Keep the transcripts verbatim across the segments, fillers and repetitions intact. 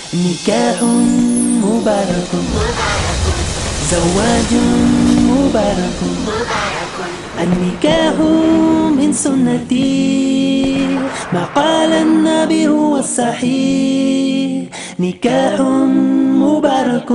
نكاح مبارك زواج مبارك النكاح من سنتي ما قال النبي هو الصحيح نكاح مبارك.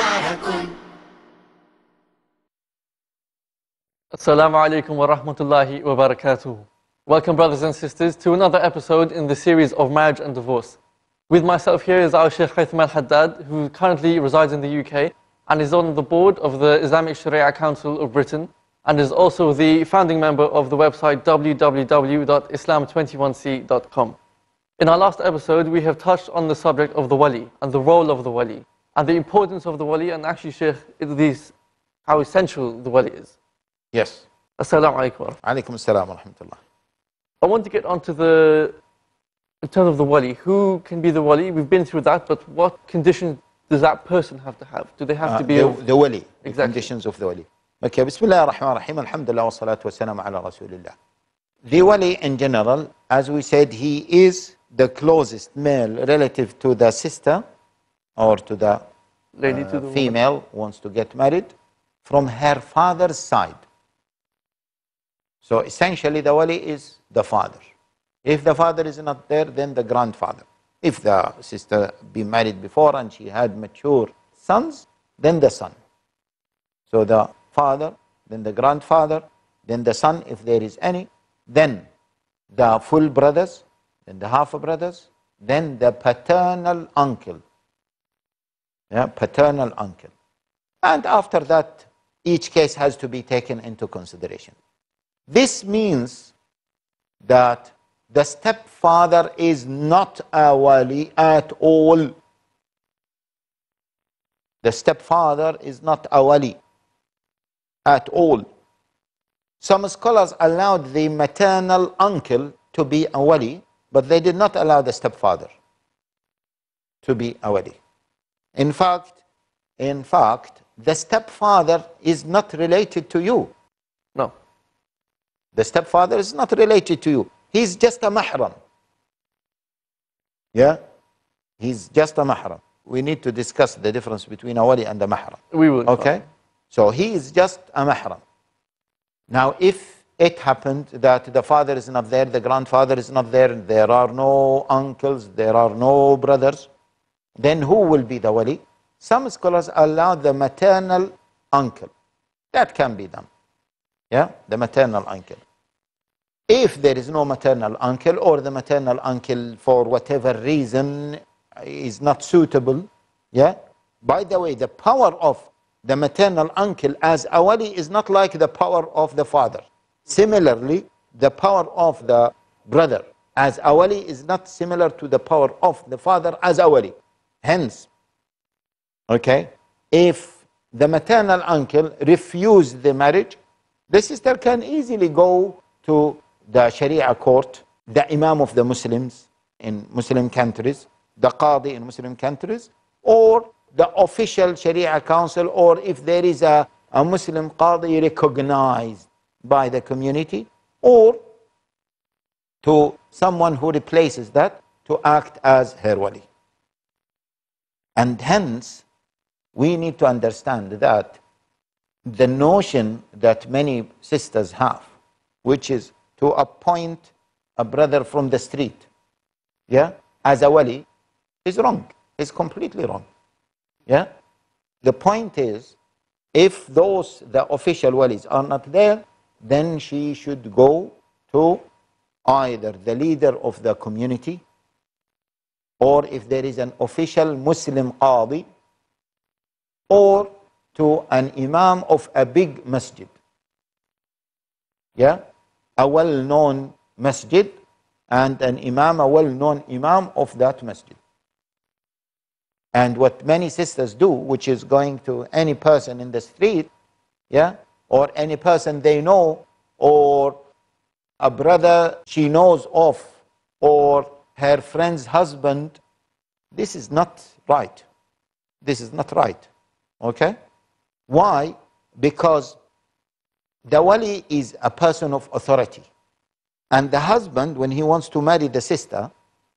Assalamu alaikum wa rahmatullahi wa barakatuh. Welcome, brothers and sisters, to another episode in the series of marriage and divorce. With myself here is our Sheikh Haytham Al-Haddad, who currently resides in the U K and is on the board of the Islamic Sharia Council of Britain and is also the founding member of the website w w w dot islam twenty-one c dot com. In our last episode, we have touched on the subject of the wali and the role of the wali and the importance of the wali, and actually, Sheikh, this, how essential the wali is. Yes. Assalamu alaikum. Alaikum assalam wa rahmatullah. I want to get onto the, in terms of the wali, who can be the wali? We've been through that, but what conditions does that person have to have? Do they have uh, to be the, a, the wali, exactly. The conditions of the wali. Okay, Bismillah ar-Rahman ar-Rahim, alhamdulillah wa salatu wa salam ala rasulillah. The wali in general, as we said, he is the closest male relative to the sister or to the, lady, uh, to the female woman. who wants to get married from her father's side. So essentially the wali is the father. If the father is not there, then the grandfather. If the sister be married before and she had mature sons, then the son. So the father, then the grandfather, then the son if there is any, then the full brothers, then the half brothers, then the paternal uncle. Yeah, paternal uncle. And after that, each case has to be taken into consideration. This means that the stepfather is not a wali at all. The stepfather is not a wali at all. Some scholars allowed the maternal uncle to be a wali, but they did not allow the stepfather to be a wali. In fact, in fact, the stepfather is not related to you. No. The stepfather is not related to you. He's just a mahram. Yeah? He's just a mahram. We need to discuss the difference between a wali and a mahram. We will. Okay? So he is just a mahram. Now, if it happened that the father is not there, the grandfather is not there, there are no uncles, there are no brothers, then who will be the wali? Some scholars allow the maternal uncle. That can be done. Yeah, the maternal uncle. If there is no maternal uncle, or the maternal uncle for whatever reason is not suitable, yeah. By the way, the power of the maternal uncle as a wali is not like the power of the father. Similarly, the power of the brother as a wali is not similar to the power of the father as a wali. Hence, okay, if the maternal uncle refused the marriage, the sister can easily go to the Sharia court, the Imam of the Muslims in Muslim countries, the Qadi in Muslim countries, or the official Sharia council, or if there is a, a Muslim Qadi recognized by the community, or to someone who replaces that to act as her wali. And hence, we need to understand that the notion that many sisters have, which is to appoint a brother from the street, yeah, as a wali, is wrong. It's completely wrong. Yeah. The point is, if those the official walis are not there, then she should go to either the leader of the community, or if there is an official Muslim qadi, or to an imam of a big masjid. Yeah, a well-known masjid, and an imam, a well-known imam of that masjid. And what many sisters do, which is going to any person in the street, yeah, or any person they know, or a brother she knows of, or her friend's husband, this is not right. This is not right. Okay? Why? Because the wali is a person of authority. And the husband, when he wants to marry the sister,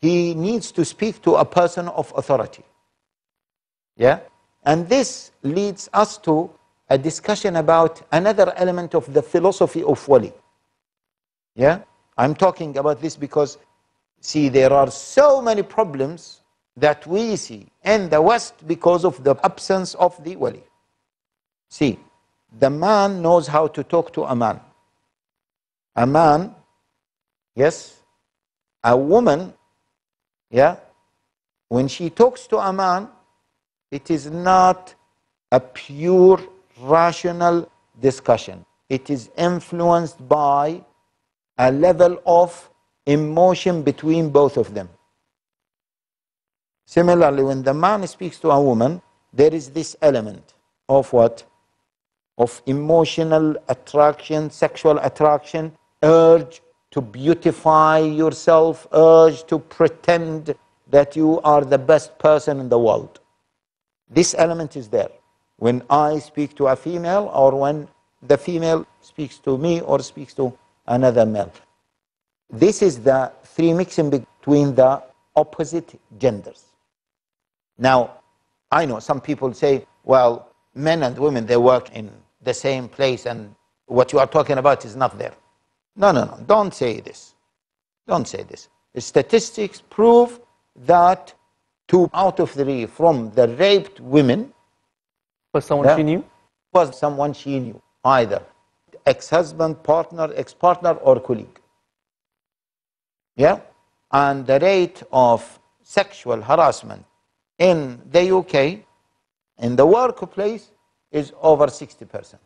he needs to speak to a person of authority. Yeah? And this leads us to a discussion about another element of the philosophy of wali. Yeah? I'm talking about this because, see, there are so many problems that we see in the West because of the absence of the wali. See, the man knows how to talk to a man. A man, yes, a woman, yeah, when she talks to a man, it is not a pure rational discussion. It is influenced by a level of emotion between both of them. Similarly, when the man speaks to a woman, there is this element of what? Of emotional attraction, sexual attraction, urge to beautify yourself, urge to pretend that you are the best person in the world. This element is there when I speak to a female, or when the female speaks to me or speaks to another male. This is the free mixing between the opposite genders. Now, I know some people say, well, men and women, they work in the same place and what you are talking about is not there. No, no, no, don't say this. Don't say this. The statistics prove that two out of three from the raped women was someone yeah, she knew? Was someone she knew, either ex-husband, partner, ex-partner, or colleague. Yeah? And the rate of sexual harassment in the U K, in the workplace, is over sixty percent.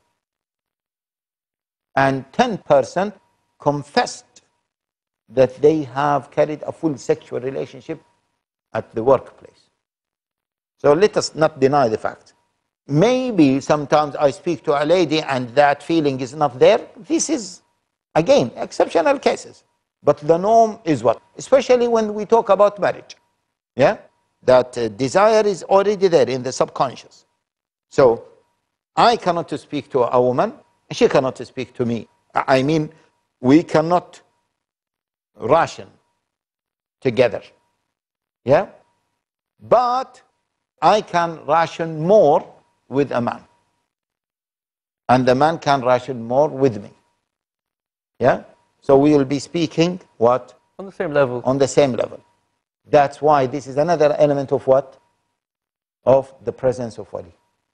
And ten percent confessed that they have carried a full sexual relationship at the workplace. So let us not deny the fact. Maybe sometimes I speak to a lady and that feeling is not there. This is, again, exceptional cases. But the norm is what? Especially when we talk about marriage. Yeah? That uh, desire is already there in the subconscious. So I cannot speak to a woman, she cannot speak to me. I mean, we cannot ration together. Yeah? But I can ration more with a man. And the man can ration more with me. Yeah? So we will be speaking what? On the same level. On the same level. That's why this is another element of what? Of the presence of wali.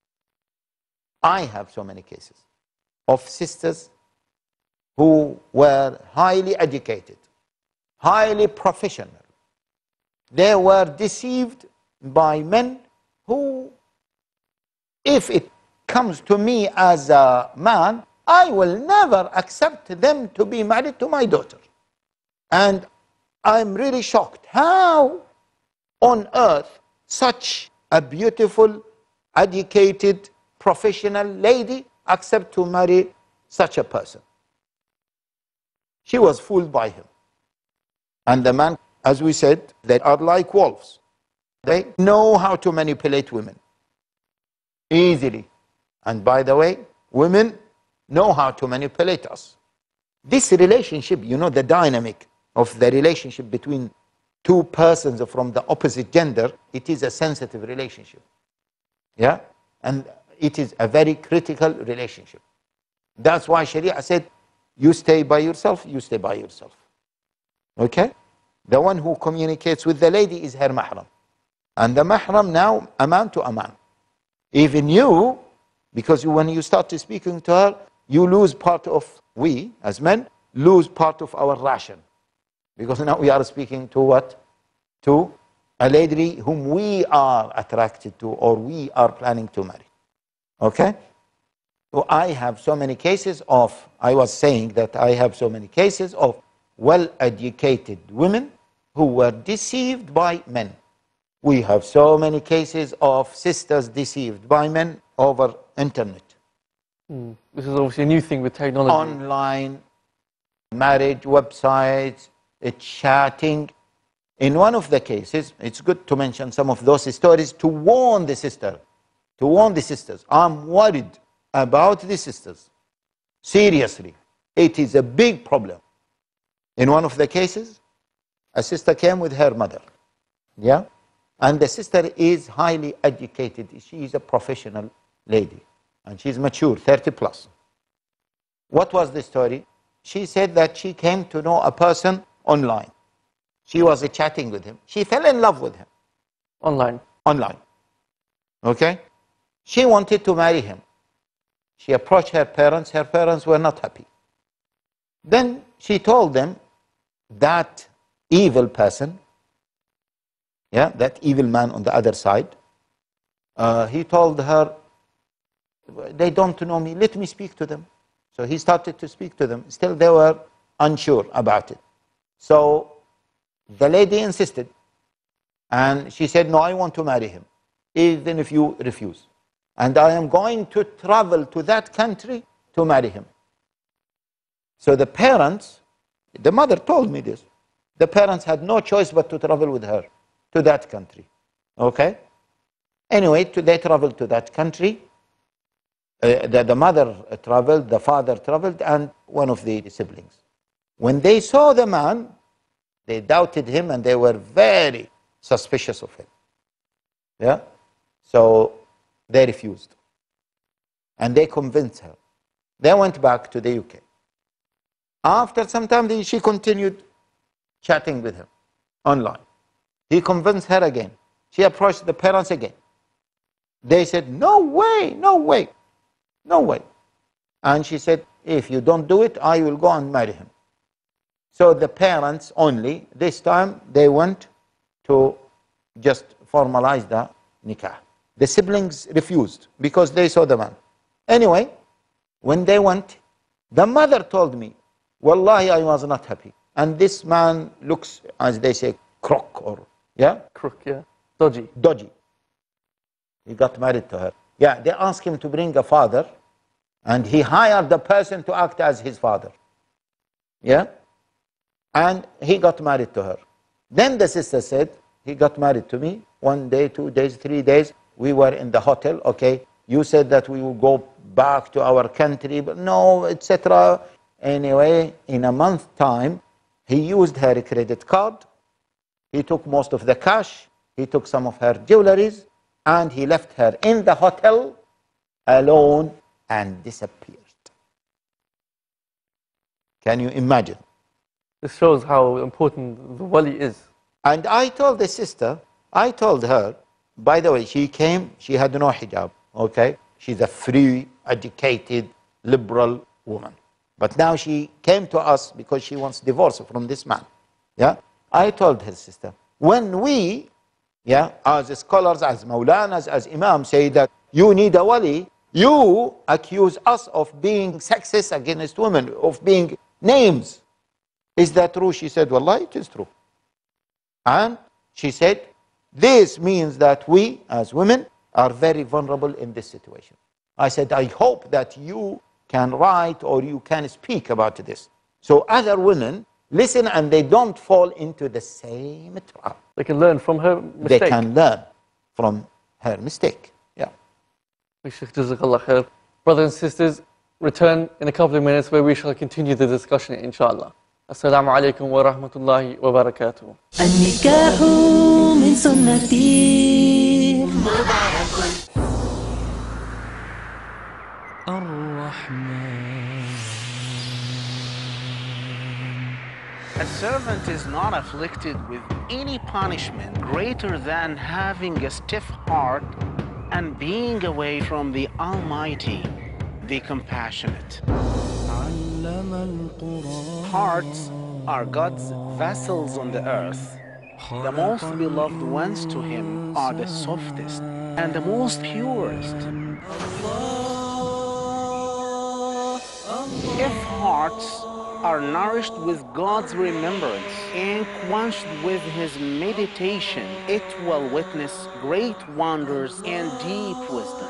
I have so many cases of sisters who were highly educated, highly professional. They were deceived by men who, if it comes to me as a man, I will never accept them to be married to my daughter. And I'm really shocked. How on earth such a beautiful, educated, professional lady accept to marry such a person? She was fooled by him. And the man, as we said, they are like wolves. They know how to manipulate women easily. And by the way, women know how to manipulate us. This relationship, you know, the dynamic of the relationship between two persons from the opposite gender, it is a sensitive relationship. Yeah? And it is a very critical relationship. That's why Sharia said, you stay by yourself, you stay by yourself. Okay? The one who communicates with the lady is her mahram. And the mahram now, a man to a man. Even you, because when you start to speaking to her, you lose part of, we as men, lose part of our ration. Because now we are speaking to what? To a lady whom we are attracted to or we are planning to marry. Okay? So I have so many cases of, I was saying that I have so many cases of well-educated women who were deceived by men. We have so many cases of sisters deceived by men over internet. Mm. This is obviously a new thing with technology. Online, marriage websites, uh, chatting. In one of the cases, it's good to mention some of those stories to warn the sister, to warn the sisters. I'm worried about the sisters. Seriously, it is a big problem. In one of the cases, A sister came with her mother. Yeah? And the sister is highly educated. She is a professional lady. And she's mature, thirty plus. What was the story? She said that she came to know a person online. She was chatting with him. She fell in love with him. Online. Online. Okay? She wanted to marry him. She approached her parents. Her parents were not happy. Then she told them that evil person, yeah, that evil man on the other side, uh, he told her, they don't know me, let me speak to them. So he started to speak to them. Still they were unsure about it. So the lady insisted. And she said, no, I want to marry him, even if you refuse. And I am going to travel to that country to marry him. So the parents, the mother told me this. The parents had no choice but to travel with her to that country. Okay? Anyway, to, they traveled to that country. Uh, the, the mother traveled, the father traveled, and one of the siblings. When they saw the man, they doubted him and they were very suspicious of him. Yeah? So they refused. And they convinced her. They went back to the U K. After some time, they, she continued chatting with him online. He convinced her again. She approached the parents again. They said, no way, no way, no way. And she said, if you don't do it, I will go and marry him. So the parents only, this time, they went to just formalize the nikah. The siblings refused because they saw the man. Anyway, when they went, the mother told me, wallahi, I was not happy. And this man looks, as they say, crook or, yeah? Crook, yeah. Dodgy. Dodgy. He got married to her. Yeah, they asked him to bring a father, and he hired the person to act as his father. Yeah? And he got married to her. Then the sister said, he got married to me. One day, two days, three days, we were in the hotel. Okay, you said that we will go back to our country, but no, et cetera. Anyway, in a month's time, he used her credit card. He took most of the cash. He took some of her jewelries, and he left her in the hotel alone and disappeared. Can you imagine? This shows how important the wali is. And I told the sister, I told her, by the way, she came, she had no hijab, okay? She's a free, educated, liberal woman. But now she came to us because she wants divorce from this man. Yeah? I told her sister, when we, yeah, as scholars, as maulanas, as imams say that you need a wali, you accuse us of being sexist against women, of being names. Is that true? She said, Wallah, it is true. And she said, this means that we, as women, are very vulnerable in this situation. I said, I hope that you can write or you can speak about this. So other women listen and they don't fall into the same trap. They can learn from her mistake. They can learn from her mistake. Yeah. Shaykh, Jazakallah khair. Brothers and sisters, return in a couple of minutes where we shall continue the discussion, inshallah. Assalamu alaikum wa rahmatullahi wa barakatuh. النكاح من سنتي الرحمن. A servant is not afflicted with any punishment greater than having a stiff heart and being away from the Almighty, the Compassionate. Hearts are God's vessels on the earth. The most beloved ones to Him are the softest and the most purest. If hearts are nourished with God's remembrance and quenched with His meditation, it will witness great wonders and deep wisdom.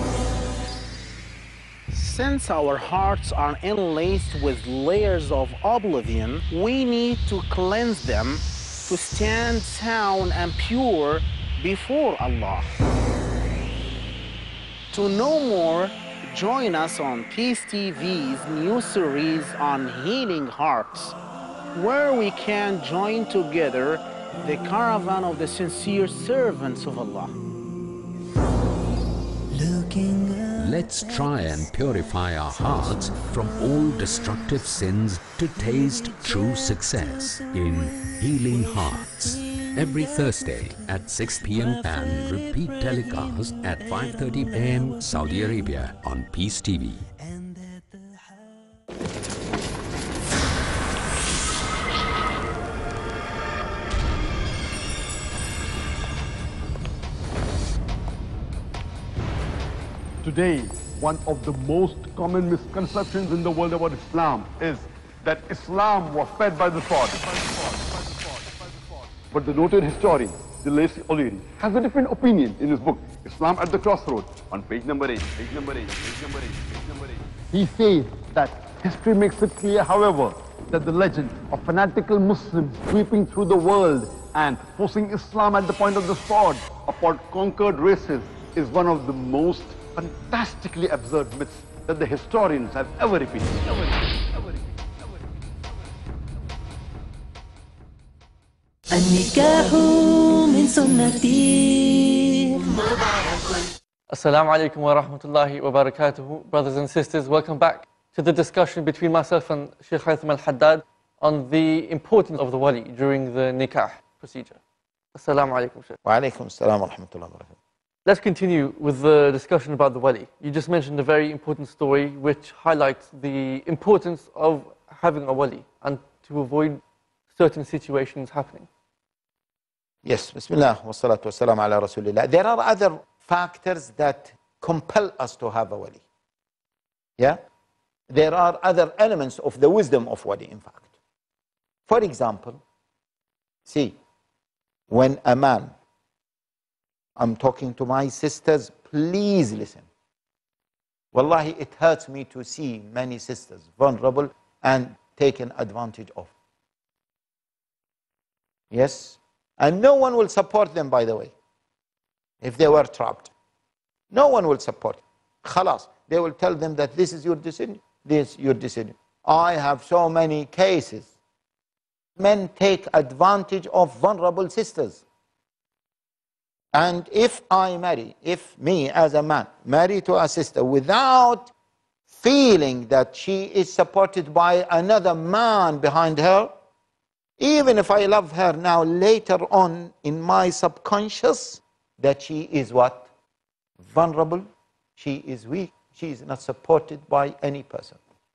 Since our hearts are enlaced with layers of oblivion, we need to cleanse them to stand sound and pure before Allah. To know more, join us on Peace T V's new series on healing hearts. where we can join together the caravan of the sincere servants of Allah. Let's try and purify our hearts from all destructive sins to taste true success in Healing Hearts. Every Thursday at six p m and repeat telecast at five thirty a m Saudi Arabia on Peace T V. Today, one of the most common misconceptions in the world about Islam is that Islam was fed by the sword. But the noted historian, Delesi O'Leary, has a different opinion in his book, Islam at the Crossroads, on page number eight, page number eight, page number eight, page number eight. He says that history makes it clear, however, that the legend of fanatical Muslims sweeping through the world and forcing Islam at the point of the sword upon conquered races is one of the most fantastically absurd myths that the historians have ever repeated. Ever repeated, ever repeated, ever repeated. النكاح من سنتي. Assalamu alaikum wa rahmatullahi wa barakatuhu. Brothers and sisters, welcome back to the discussion between myself and Sheikh Haytham Al-Haddad on the importance of the wali during the nikah procedure. Assalamu alaikum, Sheikh. Wa alaikum assalam wa rahmatullahi wa barakatuh. Let's continue with the discussion about the wali. You just mentioned a very important story which highlights the importance of having a wali and to avoid certain situations happening. Yes, Bismillah wa salatu wa salam ala Rasulillah. There are other factors that compel us to have a wali. Yeah? There are other elements of the wisdom of wali, in fact. For example, see, when a man, I'm talking to my sisters, please listen. Wallahi, it hurts me to see many sisters vulnerable and taken advantage of. Yes? And no one will support them, by the way, if they were trapped. No one will support. Khalas. They will tell them that this is your decision, this is your decision. I have so many cases. Men take advantage of vulnerable sisters. And if I marry, if me as a man marry to a sister without feeling that she is supported by another man behind her, even if I love her now, later on in my subconscious, that she is what? Vulnerable, she is weak, she is not supported by any person.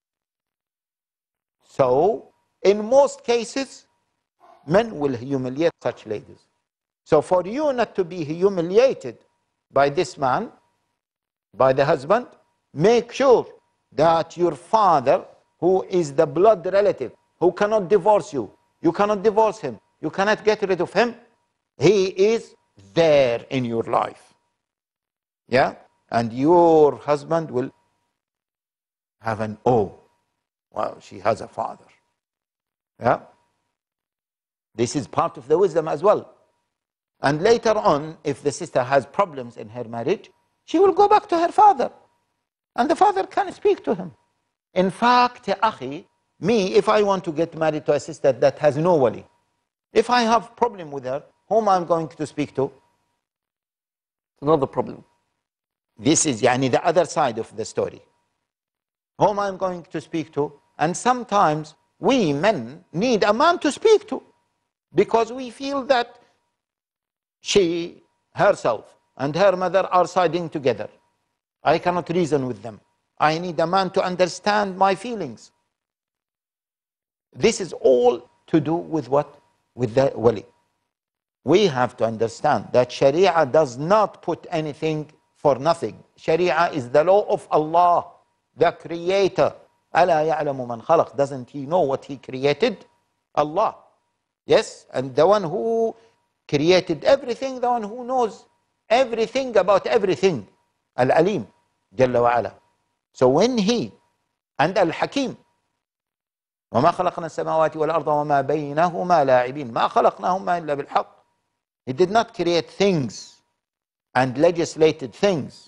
So, in most cases, men will humiliate such ladies. So for you not to be humiliated by this man, by the husband, make sure that your father, who is the blood relative, who cannot divorce you, you cannot divorce him, you cannot get rid of him, he is there in your life. Yeah? And your husband will have an, oh, well, she has a father. Yeah? This is part of the wisdom as well. And later on, if the sister has problems in her marriage, she will go back to her father. And the father can speak to him. In fact, akhi, me, if I want to get married to a sister that has no wali, if I have problem with her, whom I'm going to speak to? Another problem. This is yani, the other side of the story. Whom I'm going to speak to? And sometimes we men need a man to speak to, because we feel that she herself and her mother are siding together. I cannot reason with them. I need a man to understand my feelings. This is all to do with what? With the wali. We have to understand that Sharia does not put anything for nothing. Sharia is the law of Allah, the Creator. أَلَا يَعْلَمُ مَنْ خَلَقَ. Doesn't He know what He created? Allah. Yes, and the one who created everything, the one who knows everything about everything. Al-Alim, Jalla wa ala. So when He, and Al-Hakim, وَمَا خَلَقْنَا السَّمَاوَاتِ وَالْأَرْضَ وَمَا بَيْنَهُمَا لَاعِبِينَ مَا خَلَقْنَاهُمَا إِلَّا بِالْحَقِّ. He did not create things and legislated things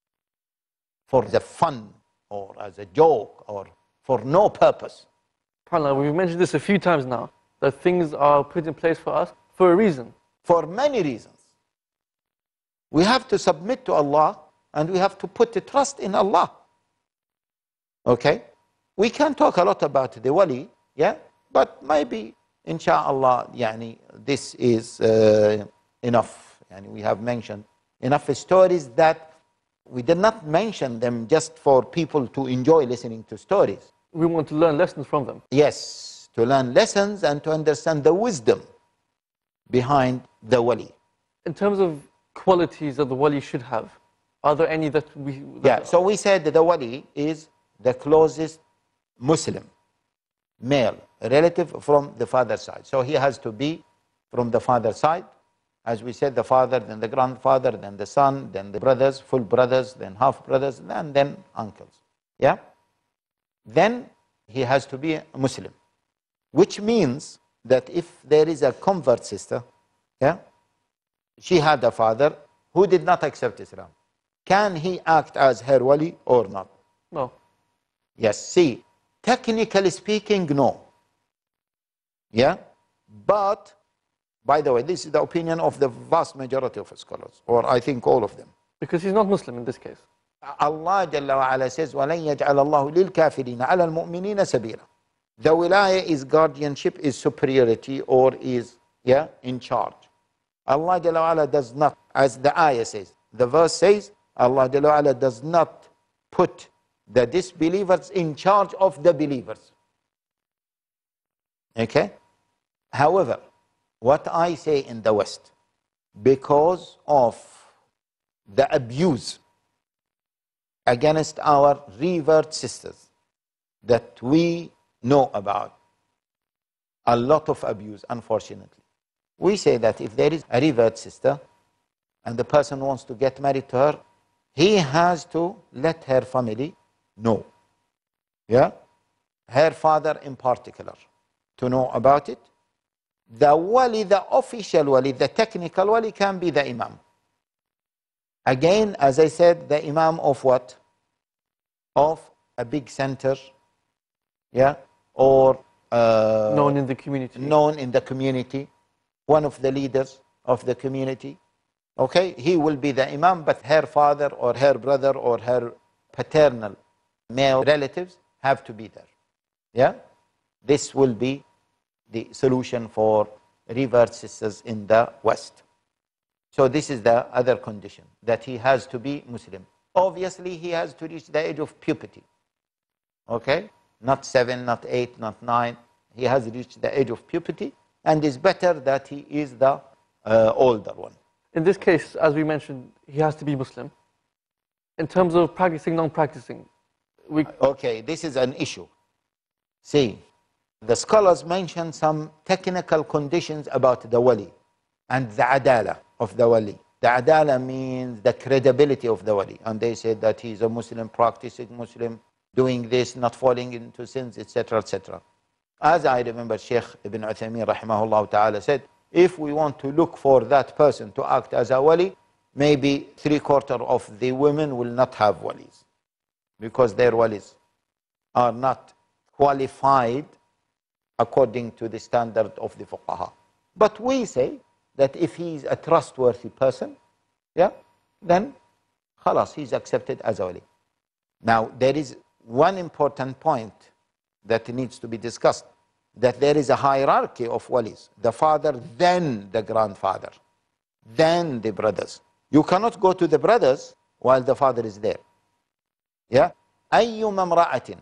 for the fun or as a joke or for no purpose. subhanAllah, we've mentioned this a few times now, that things are put in place for us for a reason. For many reasons. We have to submit to Allah and we have to put the trust in Allah. Okay? We can talk a lot about the wali, yeah? But maybe, inshallah, yani, this is uh, enough. Yani we have mentioned enough stories that we did not mention them just for people to enjoy listening to stories. We want to learn lessons from them. Yes, to learn lessons and to understand the wisdom behind the wali. In terms of qualities that the wali should have, are there any that we... That Yeah, so we said that the wali is the closest Muslim, male, relative from the father's side. So he has to be from the father's side. As we said, the father, then the grandfather, then the son, then the brothers, full brothers, then half brothers, and then uncles. Yeah? Then he has to be a Muslim. Which means that if there is a convert sister, yeah, she had a father who did not accept Islam, can he act as her wali or not? No. Yes, see, technically speaking, no. Yeah? But, by the way, this is the opinion of the vast majority of scholars, or I think all of them. Because he's not Muslim in this case. Allah Jalla wa Ala says, وَلَنْ يَجْعَلَ اللَّهُ لِلْكَافِرِينَ عَلَى الْمُؤْمِنِينَ سَبِيلًا. The wilaya is guardianship, is superiority, or is, yeah, in charge. Allah Jalla wa Ala does not, as the ayah says, the verse says, Allah Jalla wa Ala does not put the disbelievers in charge of the believers. Okay? However, what I say in the West, because of the abuse against our revert sisters that we know about, a lot of abuse, unfortunately. We say that if there is a revert sister and the person wants to get married to her, he has to let her family know. Yeah? Her father in particular, to know about it. The wali, the official wali, the technical wali can be the imam. Again, as I said, the imam of what? Of a big center, yeah, or uh, known in the community. Known in the community, one of the leaders of the community. Okay, he will be the imam, but her father or her brother or her paternal male relatives have to be there. Yeah, this will be the solution for revert sisters in the West. So this is the other condition, that he has to be Muslim. Obviously, he has to reach the age of puberty. Okay? Not seven, not eight, not nine. He has reached the age of puberty, and it's better that he is the uh, older one. In this case, as we mentioned, he has to be Muslim. In terms of practicing, non-practicing, we... Okay, this is an issue. See, the scholars mention some technical conditions about the wali and the adala of the wali. The adala means the credibility of the wali. And they said that he's a Muslim, practicing Muslim, doing this, not falling into sins, et cetera, et cetera. As I remember, Sheikh Ibn Uthaymeen, rahimahullah ta'ala, said, if we want to look for that person to act as a wali, maybe three quarters of the women will not have walis, because their walis are not qualified according to the standard of the fuqaha. But we say that if he is a trustworthy person, yeah, then khalas, he's accepted as a wali. Now, there is one important point that needs to be discussed, that there is a hierarchy of walis. The father, then the grandfather, then the brothers. You cannot go to the brothers while the father is there. Yeah? أَيُّمَا امْرَأَةٍ.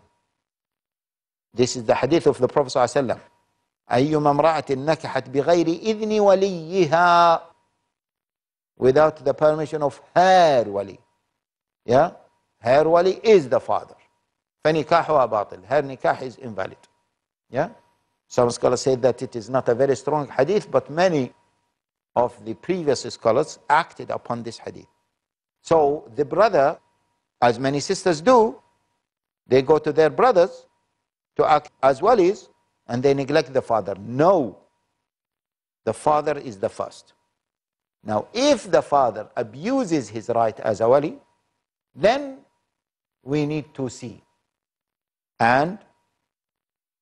This is the hadith of the Prophet ﷺ. أَيُّمَا امْرَأَةٍ نَكَحَتْ بِغَيْرِ إِذْنِ وَلِيِّهَا. Without the permission of her wali. Yeah? Her wali is the father. فَنِكَاحُهَا بَاطِلٌ. Her nikah is invalid. Yeah? Some scholars say that it is not a very strong hadith, but many of the previous scholars acted upon this hadith. So the brother, as many sisters do, they go to their brothers to act as walis, and they neglect the father. No. The father is the first. Now, if the father abuses his right as a wali, then we need to see. And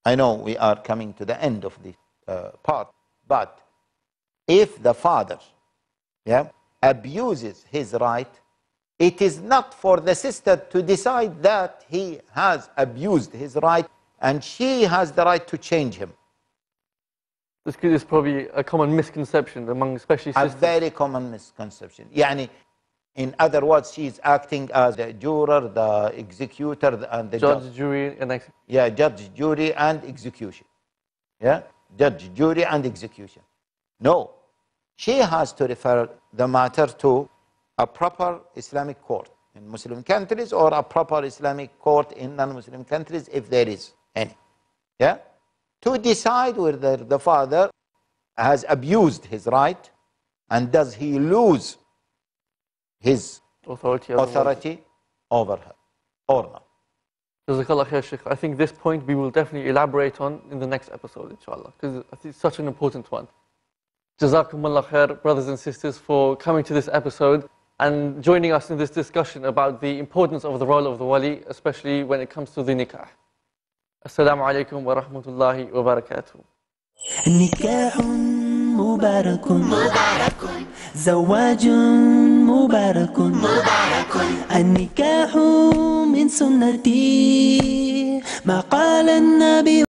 I know we are coming to the end of this uh, part, but if the father yeah, abuses his right, it is not for the sister to decide that he has abused his right and she has the right to change him. This is probably a common misconception among especially sisters. A very common misconception. Yani, in other words, she is acting as the juror, the executor, and the judge, judge. jury, and execution. Yeah, judge, jury, and execution. Yeah, judge, jury, and execution. No, she has to refer the matter to a proper Islamic court in Muslim countries or a proper Islamic court in non-Muslim countries, if there is any. Yeah, to decide whether the father has abused his right and does he lose his authority, authority over her or not. Jazakallah khair, Sheikh. I think this point we will definitely elaborate on in the next episode, inshallah, because it's such an important one. Jazakumullah khair, brothers and sisters, for coming to this episode and joining us in this discussion about the importance of the role of the wali, especially when it comes to the nikah. Assalamu alaikum wa rahmatullahi wa barakatuh. نكاح مبارك مبارك زواج مبارك مبارك النكاح من سنتي ما قال النبي